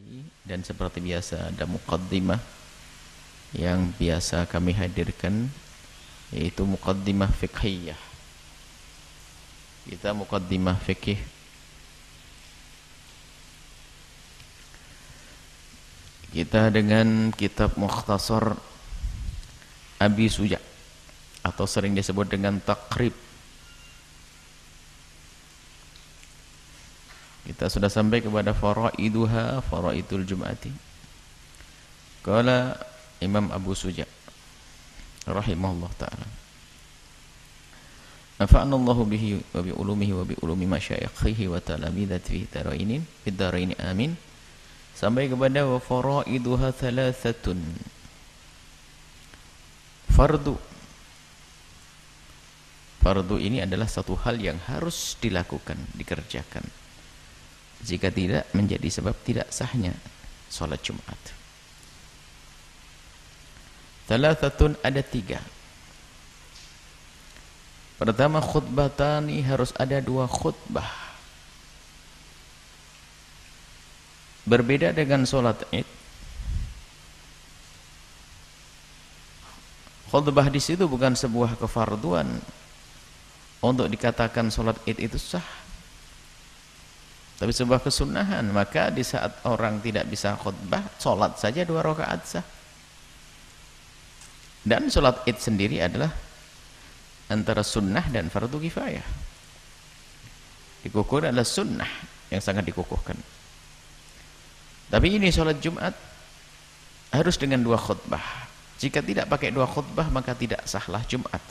kembali, dan seperti biasa ada muqaddimah yang biasa kami hadirkan, yaitu muqaddimah fiqhiyah. Kita muqaddimah fikih. Kita dengan kitab Mukhtasar Abi Suja, atau sering disebut dengan Taqrib. Kita sudah sampai kepada faraiduha, faraidul jum'ati. Qala Imam Abu Suja rahimahullah ta'ala, nafa'ana Allahu bihi wa bi ulumihi wa bi ulumi masyayikhihi wa talamidati fid daraini amin. Sampai kepada wa faraiduha thalathatun. Fardu ini adalah satu hal yang harus dilakukan, dikerjakan. Jika tidak, menjadi sebab tidak sahnya sholat Jumat. Thalathatun, ada 3. Pertama, khutbatani, harus ada 2 khutbah. Berbeda dengan sholat Id. Khutbah di situ bukan sebuah kefarduan untuk dikatakan sholat Id itu sah, tapi sebuah kesunahan. Maka di saat orang tidak bisa khutbah, sholat saja 2 rakaat sah. Dan sholat Id sendiri adalah antara sunnah dan fardu kifayah. Dikukuhkan adalah sunnah yang sangat dikukuhkan. Tapi ini sholat Jumat harus dengan 2 khutbah. Jika tidak pakai 2 khutbah, maka tidak sahlah Jumat.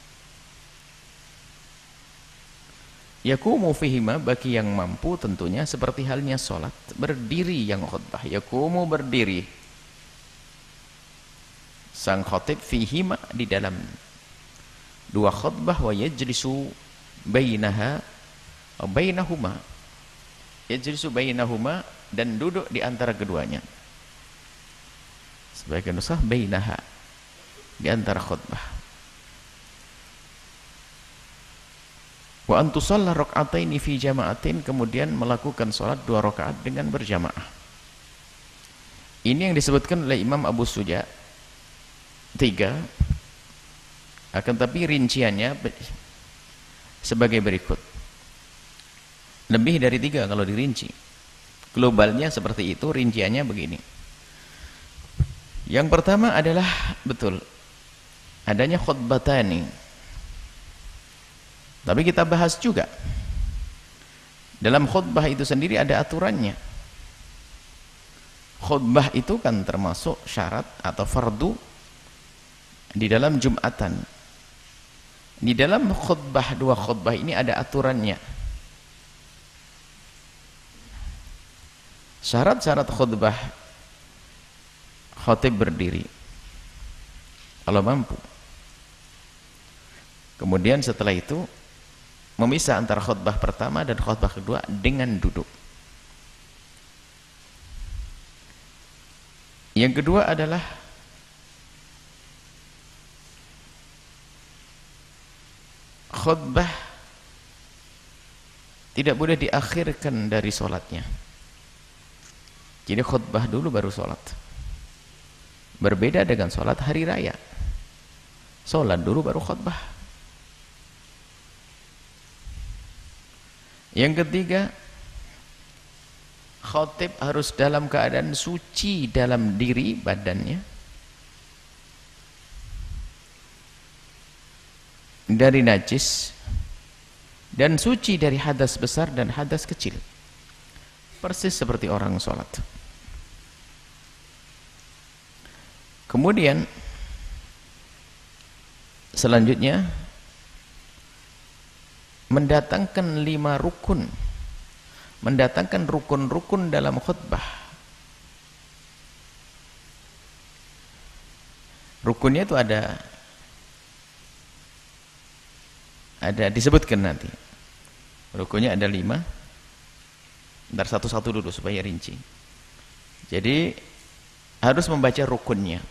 Yakumu fihima, bagi yang mampu tentunya, seperti halnya sholat berdiri yang khutbah. Yakumu, berdiri sang khatib, fihima, di dalam 2 khutbah, wa yajlisu bainaha bainahuma, yajlisu bainahuma, dan duduk di antara keduanya. Sebagian nusakh bainaha, di antara khutbah. Wa antusalla rak'ataini fi jama'atin, kemudian melakukan salat 2 rakaat dengan berjamaah. Ini yang disebutkan oleh Imam Abu Suja 3, akan tapi rinciannya sebagai berikut. Lebih dari 3 kalau dirinci. Globalnya seperti itu, rinciannya begini. Yang pertama adalah betul adanya khutbatani. Tapi kita bahas juga, dalam khutbah itu sendiri ada aturannya. Khutbah itu kan termasuk syarat atau fardu di dalam Jumatan. Di dalam khutbah, 2 khutbah ini ada aturannya. Syarat-syarat khutbah: khatib berdiri kalau mampu. Kemudian setelah itu memisah antara khutbah pertama dan khutbah kedua dengan duduk. Yang kedua adalah khutbah tidak boleh diakhirkan dari sholatnya. Jadi khutbah dulu baru sholat. Berbeda dengan sholat hari raya, sholat dulu baru khutbah. Yang ketiga, khatib harus dalam keadaan suci dalam diri badannya dari najis, dan suci dari hadas besar dan hadas kecil, persis seperti orang sholat. Kemudian selanjutnya mendatangkan 5 rukun, mendatangkan rukun-rukun dalam khutbah. Rukunnya itu ada disebutkan nanti. Rukunnya ada 5. Ntar satu-satu dulu supaya rinci. Jadi harus membaca rukunnya.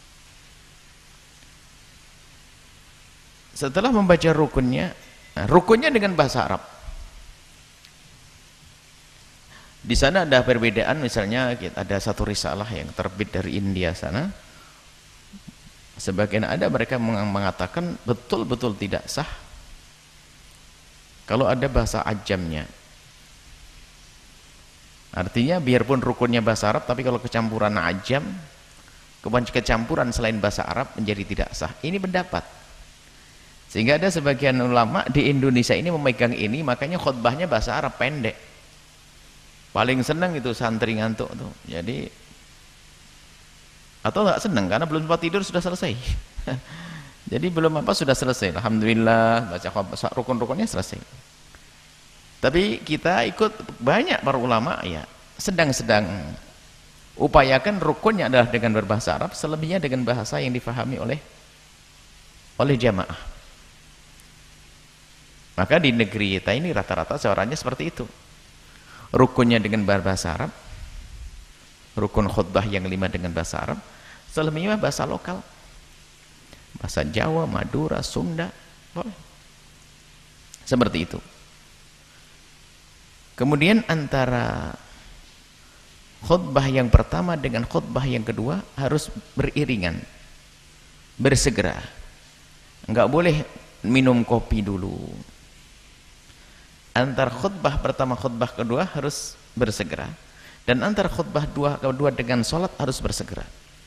Setelah membaca rukunnya, rukunnya dengan bahasa Arab. Di sana ada perbedaan, misalnya ada satu risalah yang terbit dari India sana. Sebagian ada mereka mengatakan betul-betul tidak sah kalau ada bahasa ajamnya. Artinya biarpun rukunnya bahasa Arab, tapi kalau kecampuran ajam, kecampuran selain bahasa Arab menjadi tidak sah. Ini pendapat. Sehingga ada sebagian ulama di Indonesia ini memegang ini, makanya khutbahnya bahasa Arab pendek. Paling senang itu santri ngantuk tuh. Jadi atau nggak senang karena belum sempat tidur sudah selesai. Jadi belum apa sudah selesai. Alhamdulillah baca rukun-rukunnya selesai. Tapi kita ikut banyak para ulama ya sedang-sedang upayakan rukunnya adalah dengan berbahasa Arab, selebihnya dengan bahasa yang difahami oleh jamaah. Maka di negeri kita ini rata-rata caranya seperti itu. Rukunnya dengan bahasa Arab, rukun khutbah yang 5 dengan bahasa Arab, selebihnya bahasa lokal, bahasa Jawa, Madura, Sunda, boleh. Seperti itu. Kemudian antara khutbah yang pertama dengan khutbah yang kedua harus beriringan, bersegera. Enggak boleh minum kopi dulu. Antar khutbah pertama khutbah kedua harus bersegera, dan antar khutbah kedua dengan sholat harus bersegera.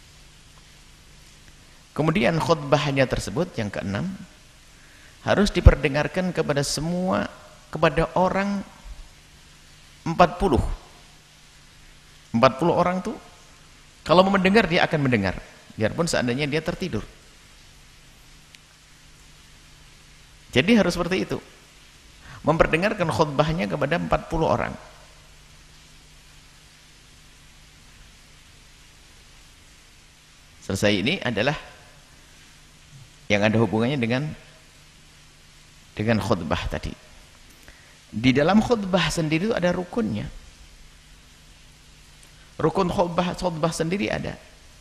Kemudian khutbahnya tersebut yang keenam harus diperdengarkan kepada semua, kepada orang 40 orang tuh kalau mau mendengar dia akan mendengar biarpun seandainya dia tertidur. Jadi harus seperti itu, memperdengarkan khutbahnya kepada 40 orang. Selesai. Ini adalah yang ada hubungannya dengan khutbah tadi. Di dalam khutbah sendiri itu ada rukunnya. Rukun khutbah sendiri ada.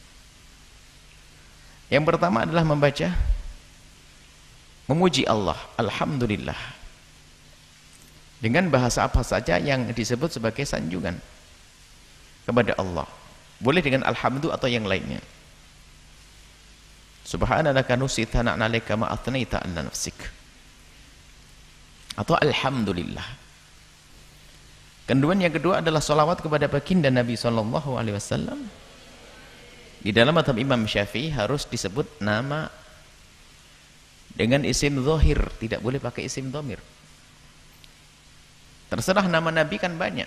Yang pertama adalah membaca, memuji Allah, alhamdulillah, dengan bahasa apa saja yang disebut sebagai sanjungan kepada Allah. Boleh dengan alhamdulillah atau yang lainnya. Subhanalaka nusitana alaika ma atnaita ala nafsik, atau alhamdulillah. Kemudian yang kedua adalah salawat kepada baginda Nabi SAW. Di dalam mazhab Imam Syafi'i harus disebut nama dengan isim zahir, tidak boleh pakai isim dhamir. Terserah, nama Nabi kan banyak.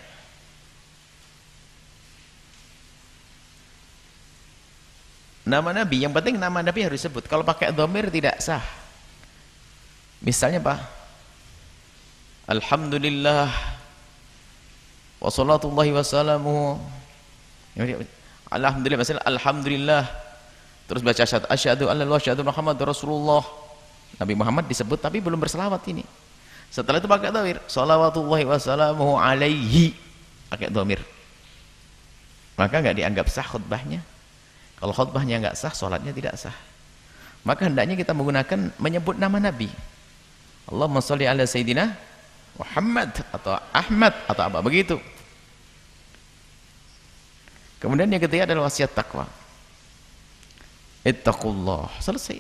Nama Nabi, yang penting nama Nabi harus disebut. Kalau pakai dhamir tidak sah. Misalnya apa? Alhamdulillah wa salatullahi wa salamuhu, alhamdulillah, misalnya alhamdulillah, terus baca asyhadu an la ilaha illallah wa asyhadu Muhammadar Rasulullah. Nabi Muhammad disebut tapi belum berselawat ini. Setelah itu pakai dhamir, salawatullahi wa salamuhu alaihi, pakai dhamir. Maka enggak dianggap sah khutbahnya. Kalau khutbahnya enggak sah, salatnya tidak sah. Maka hendaknya kita menggunakan menyebut nama Nabi. Allahumma shalli ala sayyidina Muhammad atau Ahmad atau apa begitu. Kemudian yang ketiga adalah wasiat takwa. Ittaqullah, selesai.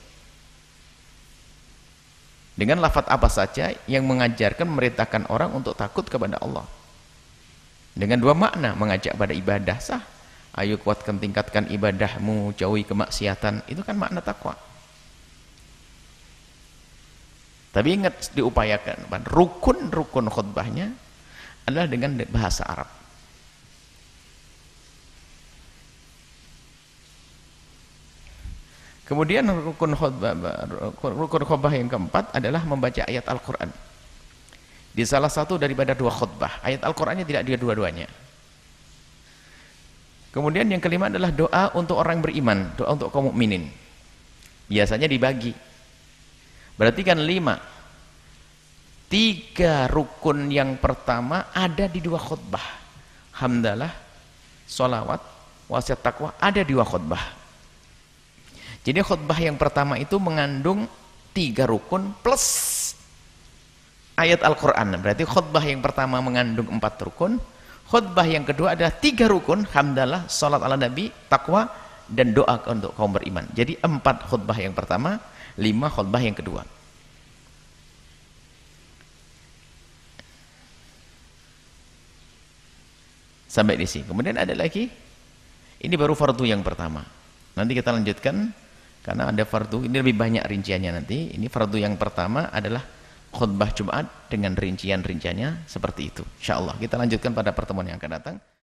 Dengan lafaz apa saja yang mengajarkan, memerintahkan orang untuk takut kepada Allah. Dengan dua makna, mengajak pada ibadah sah. Ayo kuatkan, tingkatkan ibadahmu, jauhi kemaksiatan. Itu kan makna takwa. Tapi ingat, diupayakan rukun khutbahnya adalah dengan bahasa Arab. Kemudian rukun khutbah yang keempat adalah membaca ayat Al-Quran di salah satu daripada dua khutbah. Ayat Al-Qurannya tidak dia dua-duanya. Kemudian yang kelima adalah doa untuk orang beriman, doa untuk kaum mukminin. Biasanya dibagi. Berarti kan 5. 3 rukun yang pertama ada di 2 khutbah. Hamdalah, sholawat, wasiat takwa ada di 2 khutbah. Jadi khutbah yang pertama itu mengandung 3 rukun plus ayat Al-Quran. Berarti khutbah yang pertama mengandung 4 rukun, Khutbah yang kedua adalah 3 rukun, hamdalah, salat ala nabi, takwa, dan doa untuk kaum beriman. Jadi 4 khutbah yang pertama, 5 khutbah yang kedua. Sampai di sini. Kemudian ada lagi, ini baru fardu yang pertama. Nanti kita lanjutkan, karena ada fardu, ini lebih banyak rinciannya nanti. Ini fardu yang pertama adalah khutbah Jumat dengan rincian-rinciannya seperti itu. Insyaallah kita lanjutkan pada pertemuan yang akan datang.